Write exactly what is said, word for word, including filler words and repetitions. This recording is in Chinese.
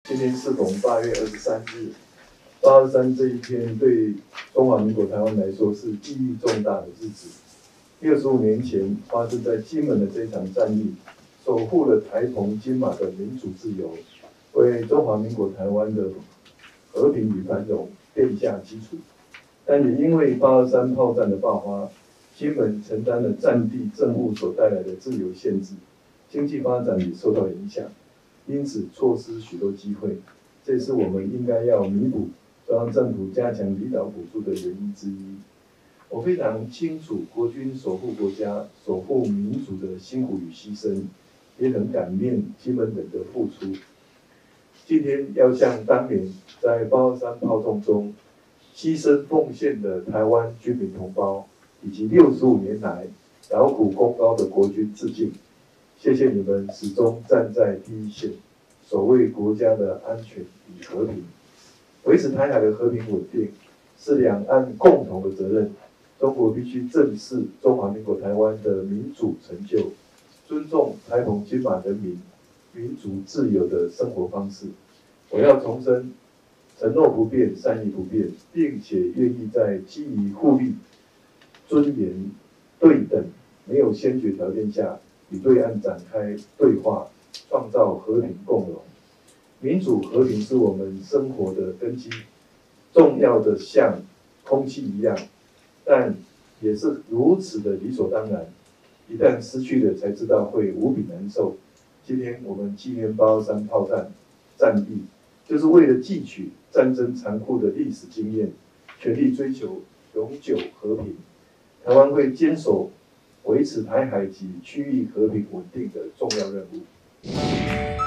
今天适逢八月二十三日，八二三这一天对中华民国台湾来说是意义重大的日子。六十五年前发生在金门的这一场战役，守护了台澎金马的民主自由，为中华民国台湾的和平与繁荣奠下基础。但也因为八二三炮战的爆发，金门承担了战地政务所带来的自由限制，经济发展也受到影响，因此错失许多机会。这也是我们应该要弥补中央政府加强离岛补助的原因之一。我非常清楚国军守护国家、守护民族的辛苦与牺牲，也很感念金门人的付出。今天要向当年在八二三炮战中牺牲奉献的台湾军民同胞，以及六十五年来劳苦功高的国军致敬。谢谢你们始终站在第一线，守卫国家的安全与和平，维持台海的和平稳定，是两岸共同的责任。中国必须正视中华民国台湾的民主成就，尊重台澎金马人民民主自由的生活方式。我要重申，承诺不变，善意不变，并且愿意在基于互利、尊严、对等、没有先决条件下，与对岸展开对话，创造和平共荣。民主和平是我们生活的根基，重要的像空气一样，但也是如此的理所当然。一旦失去了，才知道会无比难受。今天我们纪念八二三炮战战役，就是为了汲取战争残酷的历史经验，全力追求永久和平。台湾会坚守维持台海及区域和平稳定的重要任务。